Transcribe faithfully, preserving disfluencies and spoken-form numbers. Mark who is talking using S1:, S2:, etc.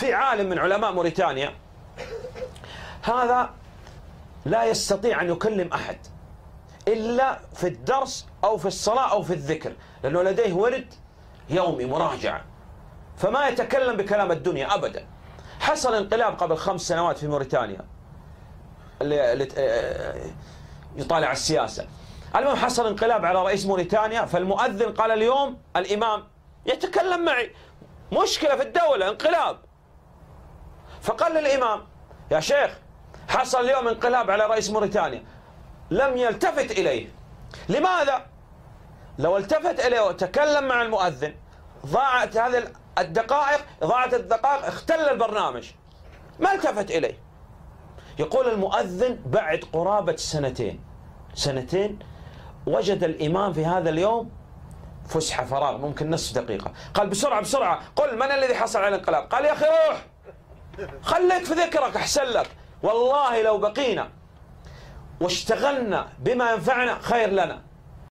S1: في عالم من علماء موريتانيا هذا لا يستطيع أن يكلم أحد إلا في الدرس أو في الصلاة أو في الذكر، لأنه لديه ورد يومي مراجعة، فما يتكلم بكلام الدنيا أبدا. حصل انقلاب قبل خمس سنوات في موريتانيا اللي يطالع السياسة. المهم حصل انقلاب على رئيس موريتانيا، فالمؤذن قال اليوم الإمام يتكلم معي، مشكلة في الدولة، انقلاب. فقال للإمام يا شيخ حصل اليوم انقلاب على رئيس موريتانيا، لم يلتفت إليه. لماذا؟ لو التفت إليه وتكلم مع المؤذن ضاعت هذه الدقائق، ضاعت الدقائق، اختل البرنامج، ما التفت إليه. يقول المؤذن بعد قرابة سنتين سنتين وجد الإمام في هذا اليوم فسحة فراغ ممكن نصف دقيقة، قال بسرعة بسرعة قل من الذي حصل على الانقلاب؟ قال يا أخي روح خليك في ذكرك أحسن لك، والله لو بقينا واشتغلنا بما ينفعنا خير لنا.